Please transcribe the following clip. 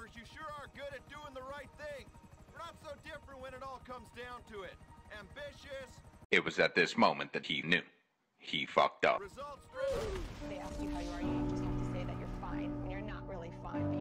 Travers, you sure are good at doing the right thing. We're not so different when it all comes down to it. Ambitious. It was at this moment that he knew. He fucked up. Results driven. They ask you how you are, you just have to say that you're fine when you're not really fine.